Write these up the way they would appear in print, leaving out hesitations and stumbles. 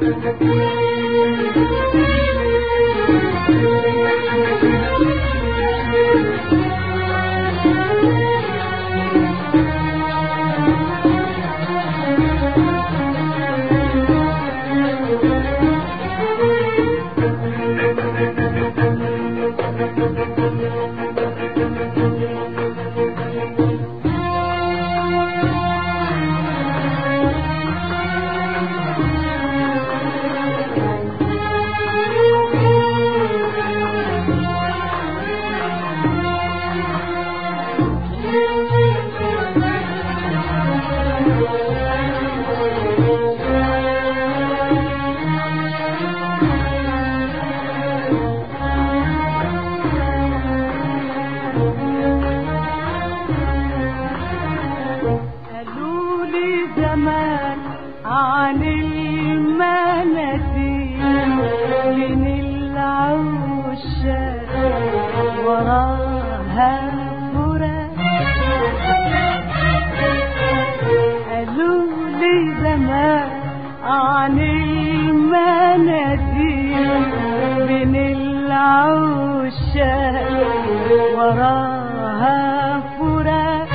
عن المناديل من العشاق وراها فراق. قالوا لي زمان عن المناديل من العشاق وراها فراق.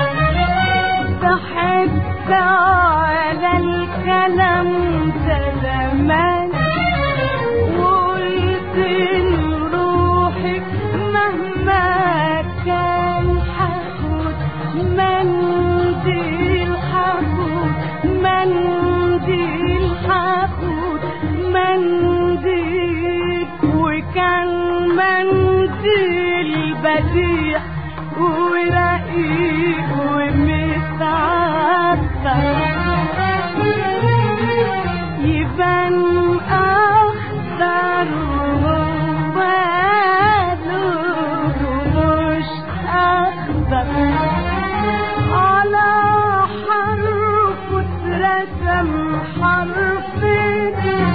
ضحكت على الكلام زمان وقلت لروحي مهما كان حاخد منديل، حاخد منديل، حاخد منديل. وكان منديل بديع ورقيق ومتعطر، يبان أخضر وبالوه مش أخضر. على حرف اترسم حرفين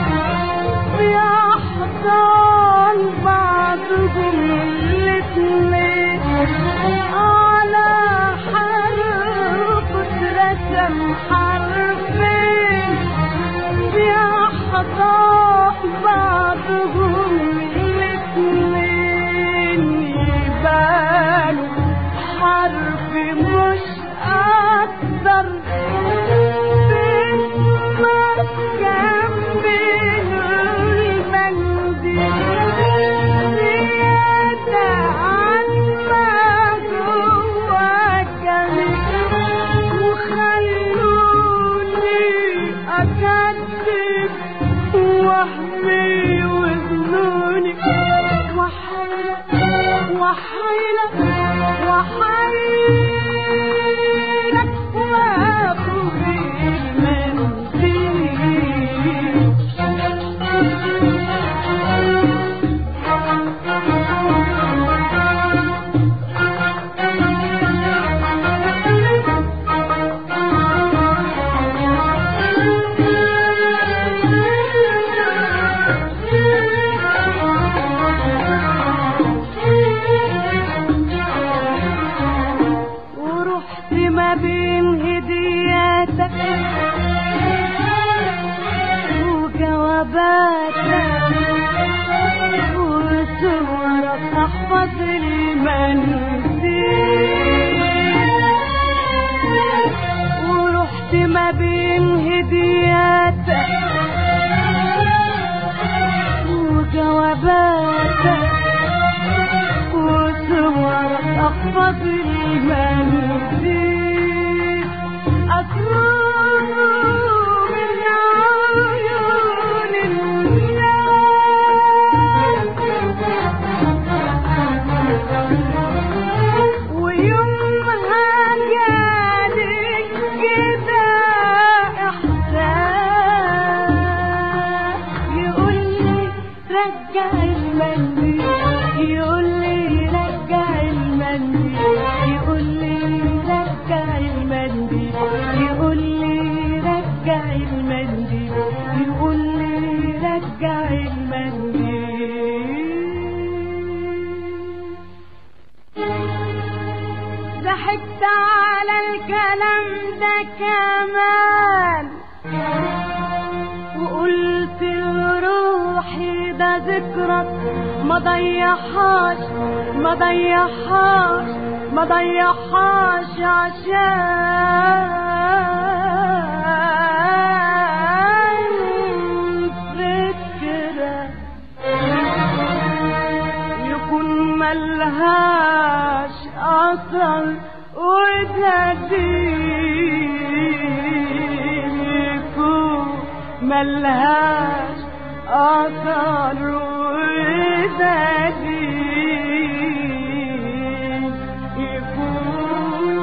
بأحضان بعضهم الاتنين. على حرف اترسم حرفين بأحضان بعضهم الاتنين. يبانوا حرف مش أكتر. باسمك جنبين المنديل زيادة عن ما جوا جميل. وخلوني أكذب وهمي وظنوني وحيلة وحيلة وحيلة وأخذ المنديل. بين هدياتك وجواباتك وصورك احفظ المنديل. ورحت ما بين هدياتك وجواباتك وصورك احفظ المنديل. أطلب من عيون الناس ويومها جالي كده إحساس يقولي رجع المنديل، يقولي رجع المنديل، يقولي رجع المنديل، يقولي رجع المنديل، يقولي رجع المنديل. ضحكت على الكلام ده كمان وقلت ذكرك ما ضيعهاش ما ضيعهاش ما ضيعهاش عشان فكرة يكون ملهاش أثر وتهديك يكون ملهاش أثر وتهديك يكون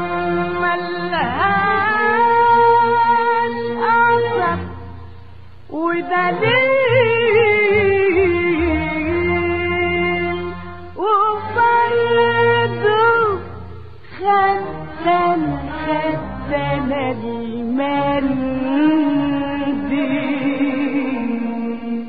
ملهاش أثر ودليل وبرضه خدنا المنديل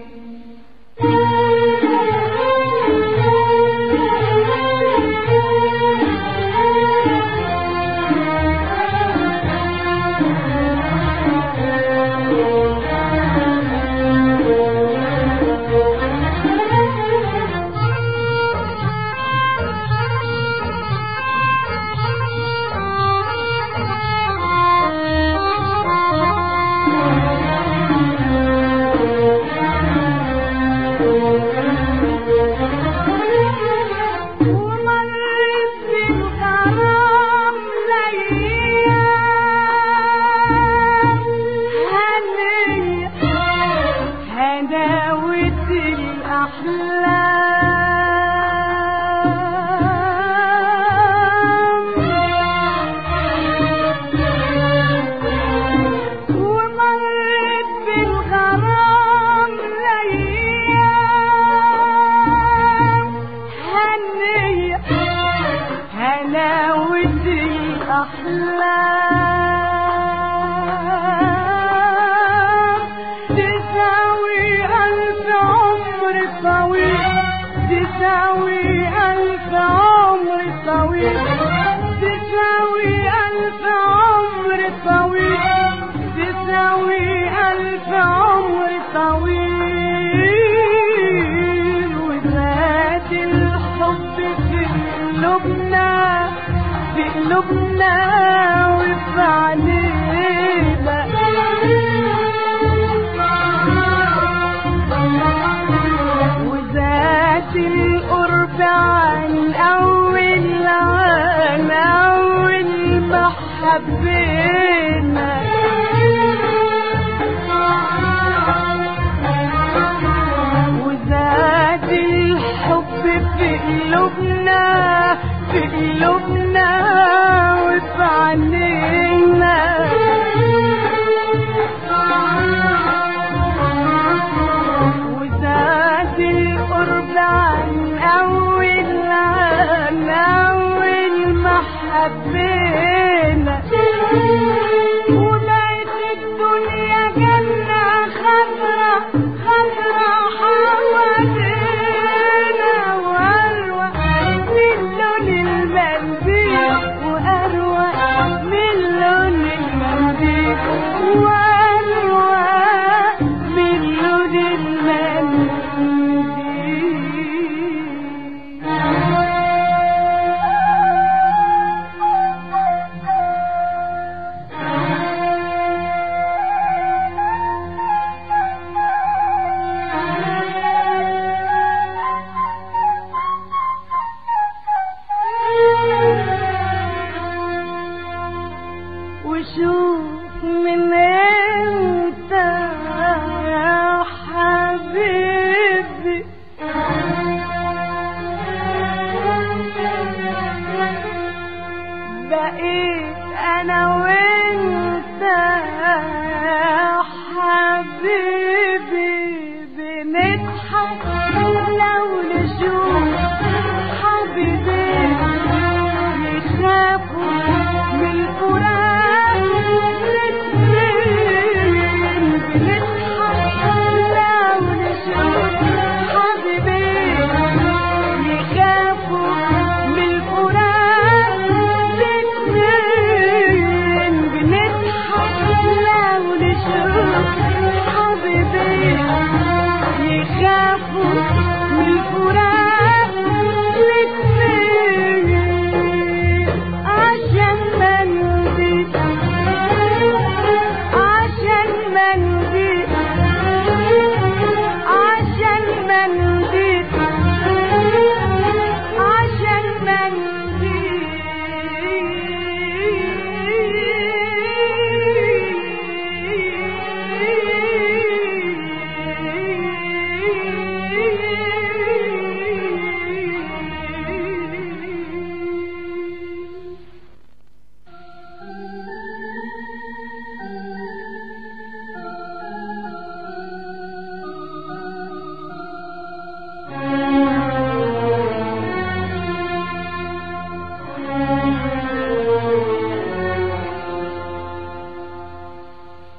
من الفراق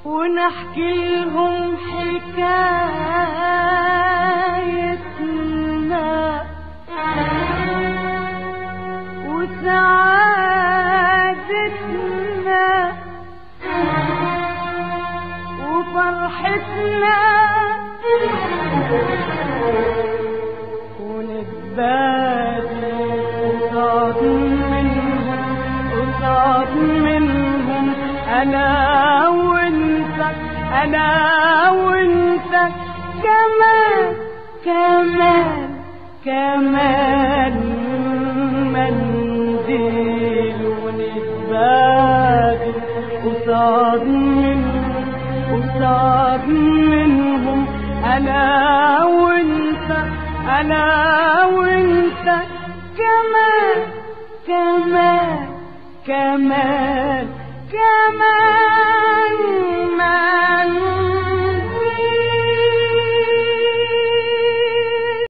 ونحكي لهم حكايتنا وسعادتنا وفرحتنا ونتبادل قصاد منهم أنا وانت كمان منديل ونتبادل قصاد منهم أنا وانت كمان